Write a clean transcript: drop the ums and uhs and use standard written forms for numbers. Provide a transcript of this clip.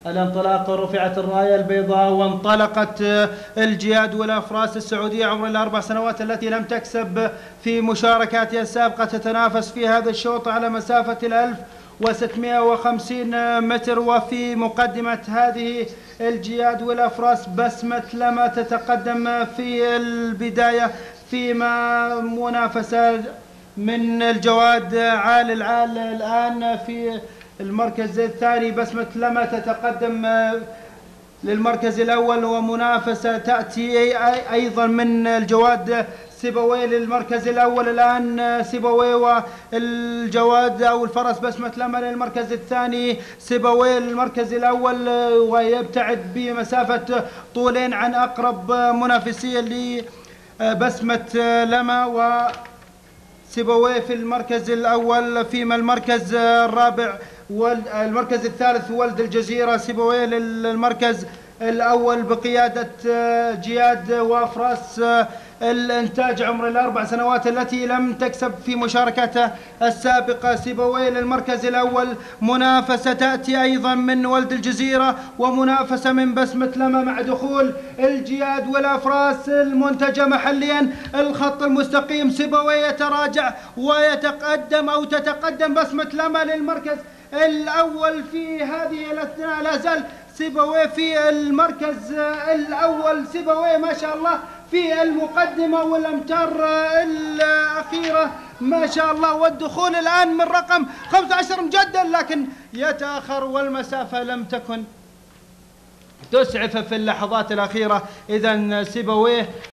الانطلاق، رفعت الراية البيضاء وانطلقت الجياد والأفراس السعودية عمر الأربع سنوات التي لم تكسب في مشاركاتها السابقة، تتنافس في هذا الشوط على مسافة 1650 متر. وفي مقدمة هذه الجياد والأفراس بسمة لما تتقدم في البداية، فيما منافسة من الجواد عال العال الآن في المركز الثاني. بسمة لما تتقدم للمركز الأول، ومنافسة تأتي أيضا من الجواد سيبويه للمركز الأول. الآن سيبويه والجواد أو الفرس بسمة لما للمركز الثاني، سيبويه للمركز الأول، ويبتعد بمسافة طولين عن أقرب منافسية لبسمة لما وسيبويه في المركز الأول. فيما المركز الرابع والمركز الثالث ولد الجزيرة سيبويه للمركز الأول بقيادة جياد وأفراس الإنتاج عمر الأربع سنوات التي لم تكسب في مشاركتها السابقة. سيبويه للمركز الأول، منافسة تأتي أيضا من ولد الجزيرة ومنافسة من بسمة لما مع دخول الجياد والأفراس المنتجة محليا الخط المستقيم. سيبويه يتراجع ويتقدم أو تتقدم بسمة لما للمركز الأول في هذه الأثناء. لا زال سيبويه في المركز الأول، سيبويه ما شاء الله في المقدمة والأمتار الأخيرة ما شاء الله، والدخول الآن من رقم 15 مجددا، لكن يتأخر والمسافة لم تكن تسعف في اللحظات الأخيرة. إذن سيبويه